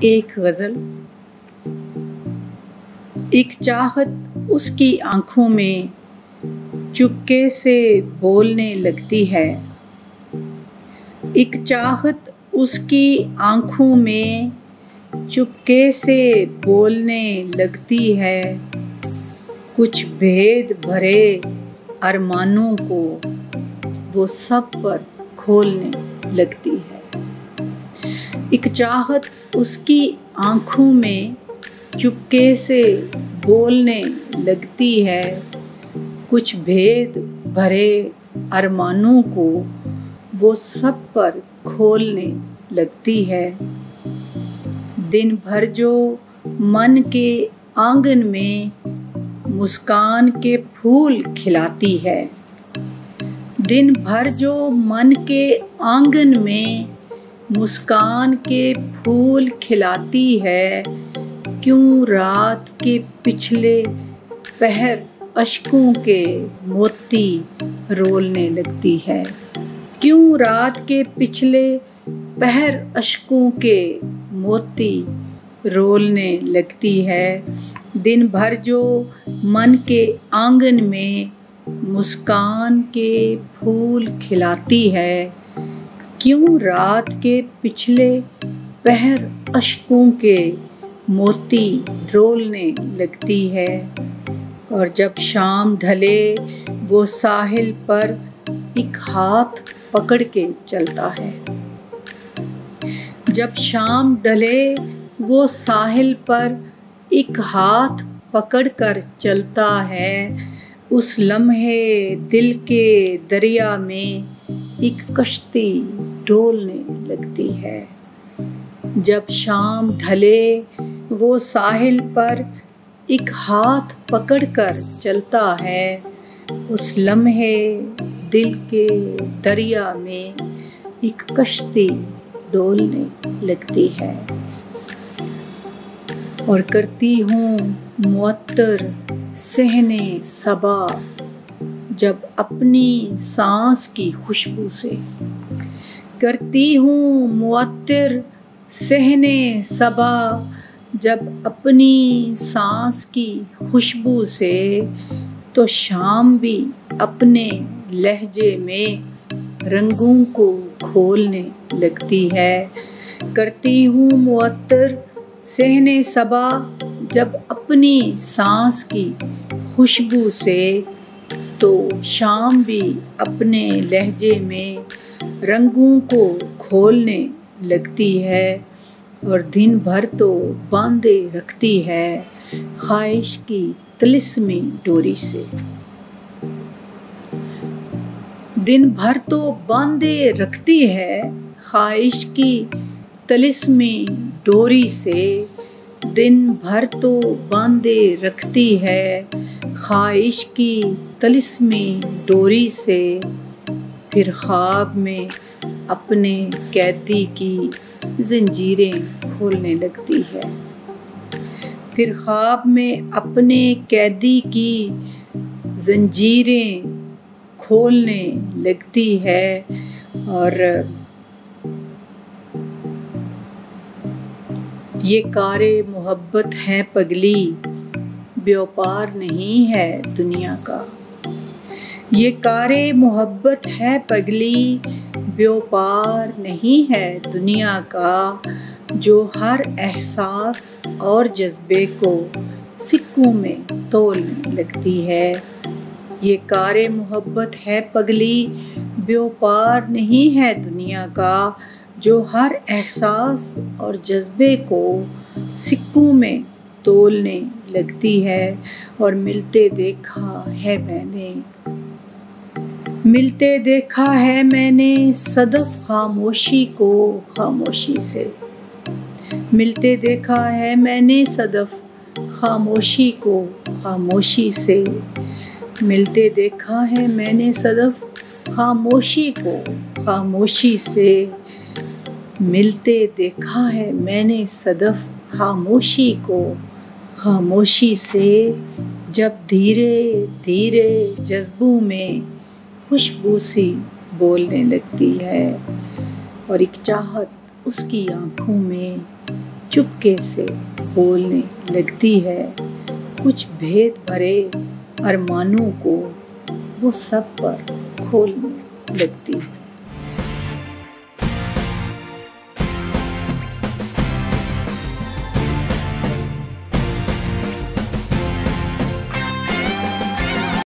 एक गज़ल। एक चाहत उसकी आँखों में चुपके से बोलने लगती है। एक चाहत उसकी आँखों में चुपके से बोलने लगती है। कुछ भेद भरे अरमानों को वो सब पर खोलने लगती है। एक चाहत उसकी आँखों में चुपके से बोलने लगती है। कुछ भेद भरे अरमानों को वो सब पर खोलने लगती है। दिन भर जो मन के आंगन में मुस्कान के फूल खिलाती है। दिन भर जो मन के आंगन में मुस्कान के फूल खिलाती है। क्यों रात के पिछले पहर अश्कों के मोती रोलने लगती है। क्यों रात के पिछले पहर अश्कों के मोती रोलने लगती है। दिन भर जो मन के आंगन में मुस्कान के फूल खिलाती है। क्यों रात के पिछले पहर अश्कों के मोती रोलने लगती है। और जब शाम ढले वो साहिल पर एक हाथ पकड़ के चलता है। जब शाम ढले वो साहिल पर एक हाथ पकड़ कर चलता है। उस लम्हे दिल के दरिया में एक कश्ती डोलने लगती है। जब शाम ढले वो साहिल पर एक हाथ पकड़ कर चलता है। उस लम्हे दिल के दरिया में एक कश्ती डोलने लगती है। और करती हूँ मुअत्तर सहने सबा जब अपनी सांस की खुशबू से। करती हूँ मुअत्तर सहने सबा जब अपनी सांस की खुशबू से। तो शाम भी अपने लहजे में रंगों को खोलने लगती है। करती हूँ मुअत्तर सहने सबा जब अपनी सांस की खुशबू से। तो शाम भी अपने लहजे में रंगों को खोलने लगती है। और दिन भर तो बांधे रखती है ख्वाहिश की तिलिस्मी डोरी से। दिन भर तो बांधे रखती है ख्वाहिश की तिलिस्मी डोरी से। दिन भर तो बांधे रखती है ख्वाहिश की तिलिस्मी डोरी से। फिर ख्वाब में अपने कैदी की जंजीरें खोलने लगती है। फिर ख्वाब में अपने कैदी की जंजीरें खोलने लगती है। और ये कारे मोहब्बत है पगली व्यापार नहीं है दुनिया का। ये कारे मोहब्बत है पगली व्यापार नहीं है दुनिया का। जो हर एहसास और जज्बे को सिक्कों में तोलने लगती है। ये कारे मोहब्बत है पगली व्यापार नहीं है दुनिया का। जो हर एहसास और जज्बे को सिक्कों में तोलने लगती है। और मिलते देखा है मैंने सदफ खामोशी को खामोशी से। मिलते देखा है मैंने सदफ खामोशी को खामोशी से। मिलते देखा है मैंने सदफ खामोशी को खामोशी से। मिलते देखा है मैंने सदफ खामोशी को खामोशी से। जब धीरे धीरे जज्बों में खुशबू सी बोलने लगती है। और एक चाहत उसकी आँखों में चुपके से बोलने लगती है, कुछ भेद भरे अरमानों को वो सब पर खोलने लगती है।